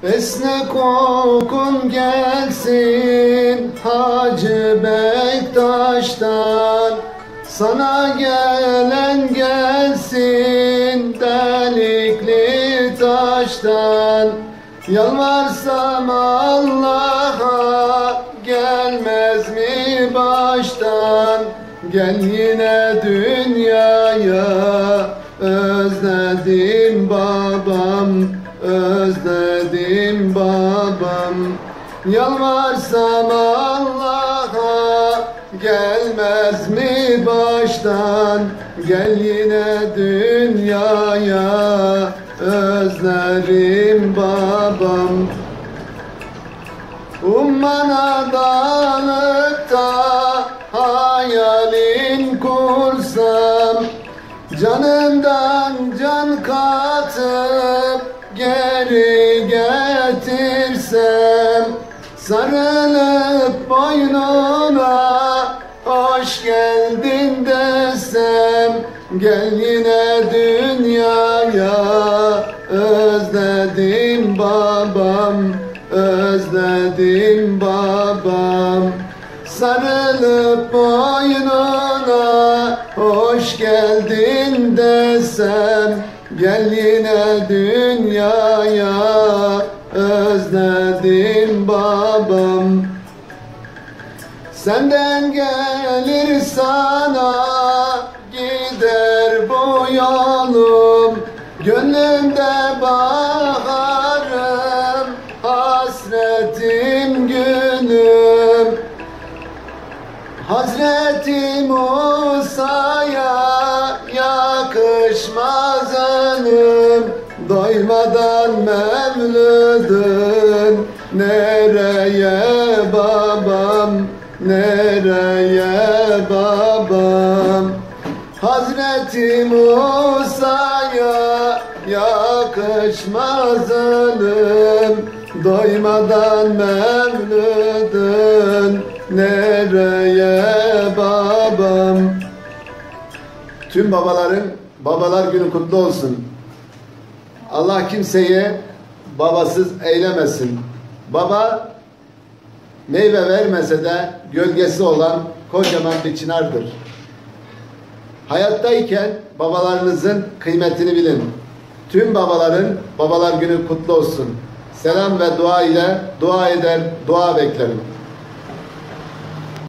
Esne kokun gelsin Hacı Bektaş'tan, sana gelen gelsin delikli taştan. Yalvarsam Allah'a gelmez mi baştan? Gel yine dünyaya, özledim babam, özledim babam. Yalvarsam Allah'a gelmez mi baştan? Gel yine dünyaya, özlerim babam. Ummana dalıp da hayalin kursam, canımdan can katıp geri getirsem, sarılıp boynuna hoş geldin desem, gel yine dünyaya, özledim babam, özledim babam. Sarılıp boynuna hoş geldin desem, gel yine dünyaya, özledim babam. Senden gelir sana gider bu yolum, gönlümde baharım, hasretim gülüm. Hazreti Musa'ya yakışmaz ölüm, doymadan mevludun nereye babam, nereye babam? Hazreti Musa'ya yakışmaz ölüm, doymadan mevludun nereye babam? Tüm babaların babalar günü kutlu olsun. Allah kimseyi babasız eylemesin. Baba meyve vermese de gölgesi olan kocaman bir çınardır. Hayattayken babalarınızın kıymetini bilin. Tüm babaların babalar günü kutlu olsun. Selam ve dua ile dua eder, dua beklerim.